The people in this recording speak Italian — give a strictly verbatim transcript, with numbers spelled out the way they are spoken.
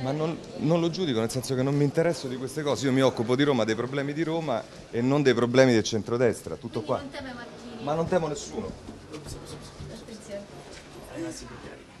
Ma non, non lo giudico, nel senso che non mi interesso di queste cose. Io mi occupo di Roma, dei problemi di Roma e non dei problemi del centrodestra, tutto Quindi qua. non teme Marchini. Ma non temo nessuno. Attenzione. Ragazzi,